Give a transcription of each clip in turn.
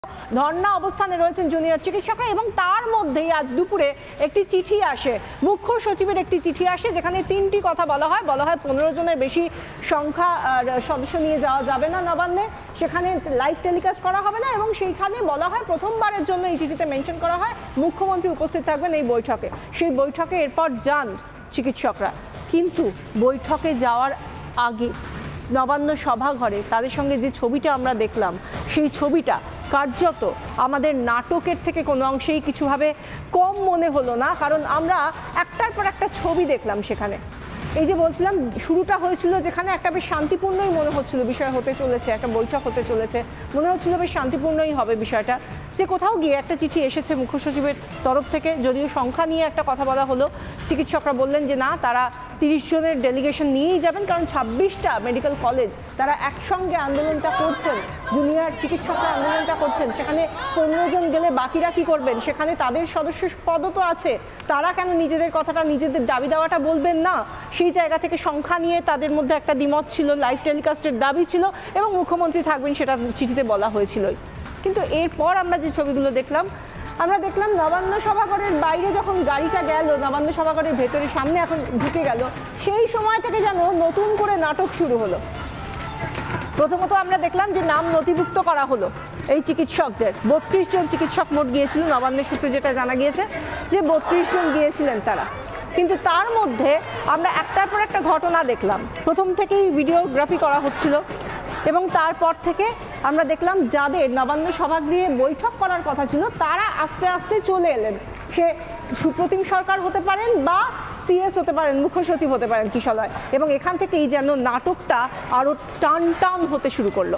ধর্ণা অবস্থানে রয়েছেন জুনিয়র চিকিৎসকরা এবং তার মধ্যেই আজ দুপুরে একটি চিঠি আসে, মুখ্য সচিবের একটি চিঠি আসে যেখানে তিনটি কথা বলা হয় 15 জনের বেশি সংখ্যা সদস্য নিয়ে যাওয়া যাবে না নবান্নে, সেখানে লাইভ টেলিকাস্ট করা হবে না এবং সেইখানে বলা হয় প্রথমবারের জন্য এই চিঠিতে মেনশন করা হয় মুখ্যমন্ত্রী উপস্থিত থাকবেন এই বৈঠকে। সেই বৈঠকে এরপর যান চিকিৎসকরা, কিন্তু বৈঠকে যাওয়ার আগে নবান্ন সভাঘরে তাদের সঙ্গে যে ছবিটা আমরা দেখলাম সেই ছবিটা কার্যত আমাদের নাটকের থেকে কোনো অংশেই কিছুভাবে কম মনে হলো না, কারণ আমরা একটার পর একটা ছবি দেখলাম সেখানে। এই যে বলছিলাম শুরুটা হয়েছিল যেখানে একটা বেশ শান্তিপূর্ণই মনে হচ্ছিল বিষয় হতে চলেছে, একটা বৈঠক হতে চলেছে, মনে হচ্ছিল বেশ শান্তিপূর্ণই হবে বিষয়টা, যে কোথাও গিয়ে একটা চিঠি এসেছে মুখ্য সচিবের তরফ থেকে, যদিও সংখ্যা নিয়ে একটা কথা বলা হলো, চিকিৎসকরা বললেন যে না তারা 30 জনের ডেলিগেশন নিয়েই যাবেন, কারণ 26টা মেডিকেল কলেজ তারা একসঙ্গে আন্দোলনটা করছেন, জুনিয়র চিকিৎসকরা আন্দোলনটা করছেন, সেখানে 15 জন গেলে বাকিরা কি করবেন, সেখানে তাদের সদস্য পদও তো আছে, তারা কেন নিজেদের কথাটা নিজেদের দাবি দেওয়াটা বলবেন না, সেই জায়গা থেকে সংখ্যা নিয়ে তাদের মধ্যে একটা দ্বিমত ছিল, লাইভ টেলিকাস্টের দাবি ছিল এবং মুখ্যমন্ত্রী থাকবেন সেটা চিঠিতে বলা হয়েছিল। কিন্তু এরপর আমরা যে ছবিগুলো দেখলাম, আমরা দেখলাম নবান্ন সভাঘরের বাইরে যখন গাড়িটা গেল, নবান্ন সভাঘরের ভেতরে সামনে এখন ঢুকে গেল, সেই সময় থেকে যেন নতুন করে নাটক শুরু হলো। প্রথমত আমরা দেখলাম যে নাম নথিভুক্ত করা হলো এই চিকিৎসকদের, 32 জন চিকিৎসক মোট গিয়েছিল, নবান্নের সূত্রে যেটা জানা গিয়েছে যে 32 জন গিয়েছিলেন তারা, কিন্তু তার মধ্যে আমরা একটার পর একটা ঘটনা দেখলাম। প্রথম থেকেই ভিডিওগ্রাফি করা হচ্ছিল এবং তারপর থেকে আমরা দেখলাম যাদের নবান্ন সভাগৃহে বৈঠক করার কথা ছিল তারা আস্তে আস্তে চলে এলেন, সে সুপ্রতিম সরকার হতে পারেন বা সিএস হতে পারেন, মুখ্য সচিব হতে পারেন কিশলয়, এবং এখান থেকেই যেন নাটকটা আরো টান টান হতে শুরু করলো।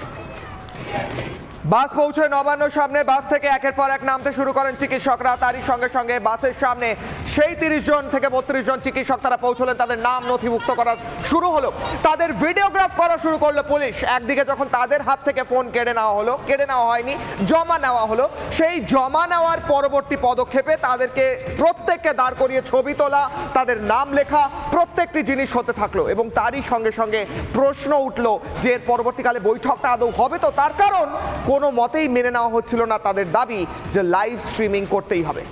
বাস পৌঁছে নবান্নর সামনে, বাস থেকে একের পর এক নামতে শুরু করেন চিকিৎসকরা, তারই সঙ্গে সঙ্গে বাসের সামনে সেই 30 জন থেকে 32 জন চিকিৎসক তারা পৌঁছলেন, তাদের নাম নথিভুক্ত করা শুরু হলো, তাদের ভিডিওগ্রাফ করা শুরু করলো পুলিশ। একদিকে যখন তাদের হাত থেকে ফোন কেড়ে নেওয়া হলো, কেড়ে নেওয়া হয়নি, জমা নেওয়া হলো, সেই জমা নেওয়ার পরবর্তী পদক্ষেপে তাদেরকে প্রত্যেককে দাঁড় করিয়ে ছবি তোলা, তাদের নাম লেখা, প্রত্যেকটি জিনিস হতে থাকলো এবং তারই সঙ্গে সঙ্গে প্রশ্ন উঠলো যে এর পরবর্তীকালে বৈঠকটা আদৌ হবে তো, তার কারণ কোনো মতেই মেনে নেওয়া হচ্ছিল না তাদের দাবি যে লাইভ স্ট্রিমিং করতেই হবে।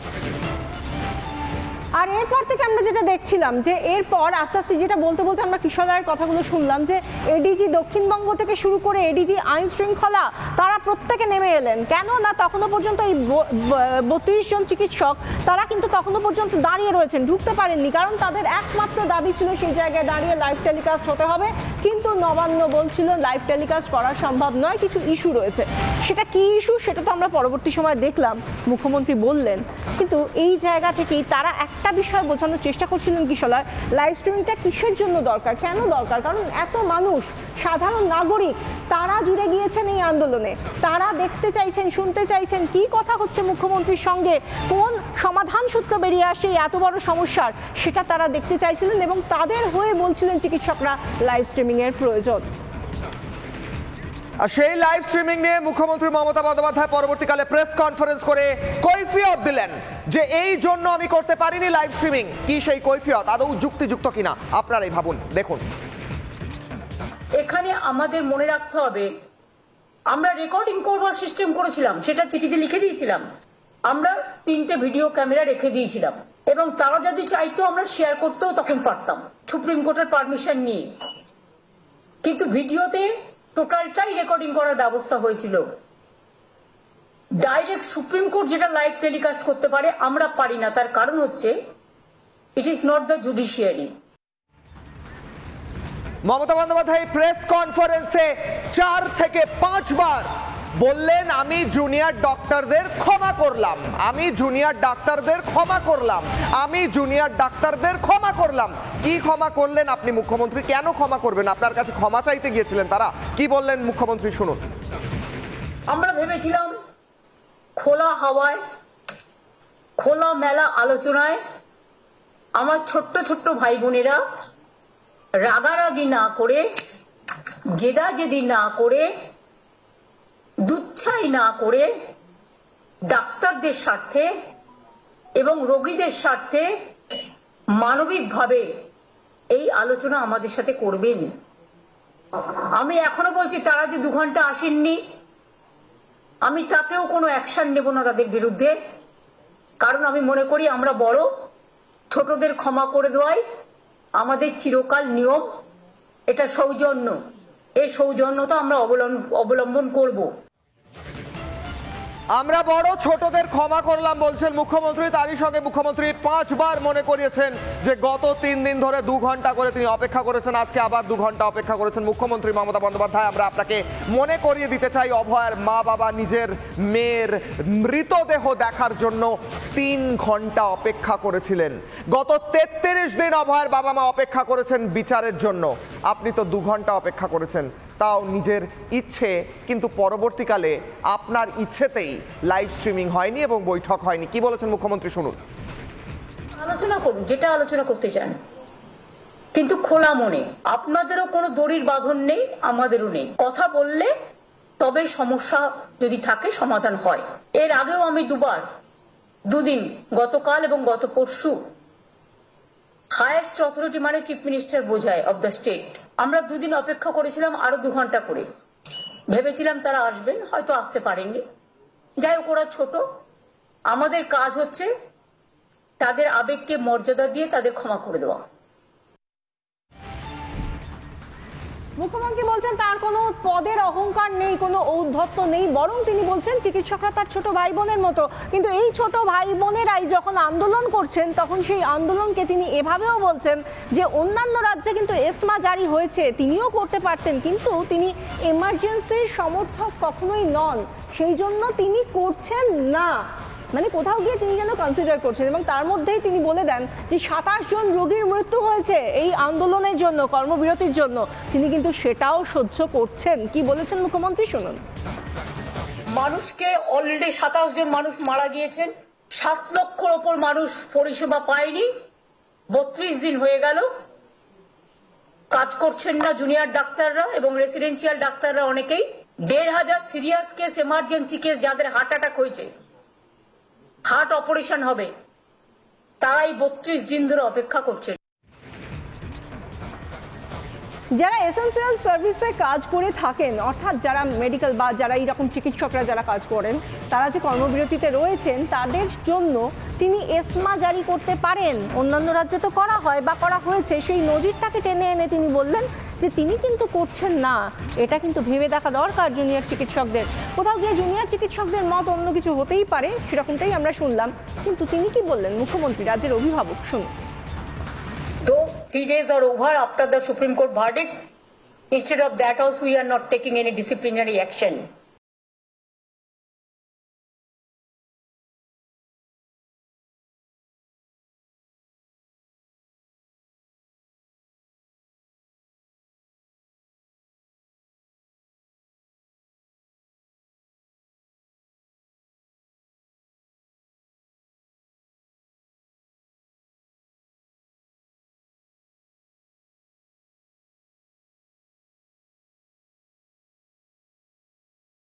আর এরপর থেকে আমরা যেটা দেখছিলাম যে এরপর আস্তে আস্তে যেটা বলতে বলতে আমরা কিশোরদায়ের কথাগুলো শুনলাম যে এডিজি দক্ষিণবঙ্গ থেকে শুরু করে এডিজি আইন শৃঙ্খলা তারা প্রত্যেকে নেমে এলেন। কেন না তখনও পর্যন্ত এই 32 জন চিকিৎসক তারা কিন্তু তখনও পর্যন্ত দাঁড়িয়ে রয়েছেন, ঢুকতে পারেননি, কারণ তাদের একমাত্র দাবি ছিল সেই জায়গায় দাঁড়িয়ে লাইভ টেলিকাস্ট হতে হবে, কিন্তু নবান্ন বলছিল লাইভ টেলিকাস্ট করা সম্ভব নয়, কিছু ইস্যু রয়েছে। সেটা কি ইস্যু সেটা তো আমরা পরবর্তী সময় দেখলাম, মুখ্যমন্ত্রী বললেন, কিন্তু এই জায়গা থেকেই তারা একটা বিষয় বোঝানোর চেষ্টা করছিলেন কিশলয়, লাইভ স্ট্রিমিংটা কিসের জন্য দরকার, কেন দরকার, কারণ এত মানুষ সাধারণ নাগরিক তারা জুড়ে গিয়েছেন এই আন্দোলনে, তারা দেখতে চাইছেন, শুনতে চাইছেন কি কথা হচ্ছে মুখ্যমন্ত্রীর সঙ্গে, কোন সমাধান সূত্র বেরিয়ে আসে এত বড় সমস্যার, সেটা তারা দেখতে চাইছিলেন এবং তাদের হয়ে বলছিলেন চিকিৎসকরা লাইভ স্ট্রিমিং এর প্রয়োজন। সেই লাইভ স্ট্রিমিং নিয়ে মুখ্যমন্ত্রী মমতা বন্দ্যোপাধ্যায় পরবর্তীকালে প্রেস কনফারেন্স করে কৈফিয়ত দিলেন যে এই জন্য আমি করতে পারিনি লাইভ স্ট্রিমিং। কি সেই কৈফিয়ত, আদৌ যুক্তিযুক্ত কিনা আপনারাই ভাবুন, দেখুন। এখানে আমাদের মনে রাখতে হবে আমরা রেকর্ডিং করবার সিস্টেম করেছিলাম, সেটা চিঠিতে লিখে দিয়েছিলাম, আমরা 3টে ভিডিও ক্যামেরা রেখে দিয়েছিলাম এবং তারা যদি চাইতো আমরা শেয়ার করতেও তখন পারতাম সুপ্রিম কোর্টের পারমিশন নিয়ে, কিন্তু ভিডিওতে টোটালটাই রেকর্ডিং করার ব্যবস্থা হয়েছিল। ডাইরেক্ট সুপ্রিম কোর্ট যেটা লাইভ টেলিকাস্ট করতে পারে আমরা পারি না, তার কারণ হচ্ছে it is not the judiciary. Mamata Bandyopadhyay press কনফারেন্সে 4 থেকে 5 বার বললেন আমি জুনিয়র ডক্টরদের ক্ষমা করলাম, আমি জুনিয়র ডাক্তারদের ক্ষমা করলাম, আমি জুনিয়র ডাক্তারদের ক্ষমা করলাম। কি ক্ষমা করলেন আপনি মুখ্যমন্ত্রী, কেন ক্ষমা করবেন, আপনার কাছে ক্ষমা চাইতে গিয়েছিলেন তারা, কি বললেন মুখ্যমন্ত্রী শুনুন। আমরা ভেবেছিলাম খোলা হাওয়ায়, খোলা মেলা আলোচনায় আমার ছোট্ট ছোট্ট ভাই বোনেরা রাগারাগি না করে, জেদাজেদি না করে, দুচ্ছাই না করে ডাক্তারদের স্বার্থে এবং রোগীদের স্বার্থে মানবিকভাবে এই আলোচনা আমাদের সাথে করবেন। আমি এখনো বলছি তারা যে 2 ঘন্টা আসেননি আমি তাতেও কোনো অ্যাকশন নেব না তাদের বিরুদ্ধে, কারণ আমি মনে করি আমরা বড়, ছোটদের ক্ষমা করে দেওয়াই আমাদের চিরকাল নিয়ম। এটা সৌজন্য, এই সৌজন্যতা আমরা অবলম্বন করব। আমরা বড়, ছোটদের ক্ষমা করলাম বলছেন মুখ্যমন্ত্রী। তারই সঙ্গে মুখ্যমন্ত্রী 5 বার মনে করিয়েছেন যে গত 3 দিন ধরে 2 ঘন্টা করে তিনি অপেক্ষা করেছেন, আজকে আবার 2 ঘন্টা অপেক্ষা করেছেন মুখ্যমন্ত্রী মমতা বন্দ্যোপাধ্যায়। আমরা আপনাকে মনে করিয়ে দিতে চাই, অভয়ার মা বাবা নিজের মেয়ের মৃতদেহ দেখার জন্য 3 ঘন্টা অপেক্ষা করেছিলেন। গত 33 দিন অভয়ার বাবা মা অপেক্ষা করেছেন বিচারের জন্য। আপনি তো 2 ঘন্টা অপেক্ষা করেছেন, তাও নিজের ইচ্ছে, কিন্তু পরবর্তীকালে আপনার ইচ্ছেতেই লাইভ স্ট্রিমিং হয়নি এবং বৈঠক হয়নি। কি বলেছেন মুখ্যমন্ত্রী শুনুন। আলোচনা করুন যেটা আলোচনা করতে চান, কিন্তু খোলা মনে। আপনাদেরও কোনো দড়ির বাঁধন নেই, আমাদেরও নেই। কথা বললে তবে সমস্যা যদি থাকে সমাধান হয়। এর আগেও আমি 2 দিন, গতকাল এবং গত পরশু, হায়েস্ট অথরিটি মানে চিফ মিনিস্টার বোঝায় অব দ্য স্টেট, আমরা 2 দিন অপেক্ষা করেছিলাম আরো 2 ঘন্টা করে। ভেবেছিলাম তারা আসবেন, হয়তো আসতে পারেননি। যাই হোক, ওরা ছোট, আমাদের কাজ হচ্ছে তাদের আবেগকে মর্যাদা দিয়ে তাদের ক্ষমা করে দেওয়া। মুখ্যমন্ত্রী বলছেন তার কোনো পদের অহংকার নেই, কোনো ঔদ্ধত্য নেই, বরং তিনি বলছেন চিকিৎসকরা তার ছোট ভাই বোনের মতো। কিন্তু এই ছোট ভাই বোনেরাই যখন আন্দোলন করছেন, তখন সেই আন্দোলনকে তিনি এভাবেও বলছেন যে অন্যান্য রাজ্যে কিন্তু এসমা জারি হয়েছে, তিনিও করতে পারতেন, কিন্তু তিনি এমার্জেন্সির সমর্থক কখনোই নন, সেই জন্য তিনি করছেন না। মানে কোথাও গিয়ে তিনি যেন কনসিডার করছেন। এবং তার মধ্যেই তিনি বলে দেন যে 27 জন রোগীর মৃত্যু হয়েছে এই আন্দোলনের জন্য, কর্মবিরতির জন্য, তিনি কিন্তু সেটাও সহ্য করছেন। কি বলেছেন মুখ্যমন্ত্রী শুনুন। মানুষকে অলরেডি 27 জন মানুষ মারা গিয়েছেন, 7 লক্ষর ওপর মানুষ পরিষেবা পায়নি, 32 দিন হয়ে গেল, কাজ করছেন না জুনিয়র ডাক্তাররা এবং রেসিডেন্সিয়াল ডাক্তাররা অনেকেই। 1500 সিরিয়াস কেস, এমার্জেন্সি কেস, যাদের হার্ট অ্যাটাক হয়েছে, হার্ট অপারেশন হবে, তারাই 32 দিন ধরে অপেক্ষা করছেন। যারা এসেন্সিয়াল সার্ভিসে কাজ করে থাকেন, অর্থাৎ যারা মেডিকেল বা যারা এইরকম চিকিৎসকরা যারা কাজ করেন, তারা যে কর্মবিরতিতে রয়েছেন, তাদের জন্য তিনি এসমা জারি করতে পারেন। অন্যান্য রাজ্যে তো করা হয় বা করা হয়েছে, সেই নজিরটাকে টেনে এনে তিনি বললেন যে তিনি কিন্তু করছেন না। এটা কিন্তু ভেবে দেখা দরকার জুনিয়র চিকিৎসকদের। কোথাও গিয়ে জুনিয়র চিকিৎসকদের মত অন্য কিছু হতেই পারে, সেরকমটাই আমরা শুনলাম। কিন্তু তিনি কি বললেন মুখ্যমন্ত্রী, রাজ্যের অভিভাবক, শুনুন। Though 3 days are over after the Supreme Court verdict, instead of that also we are not taking any disciplinary action.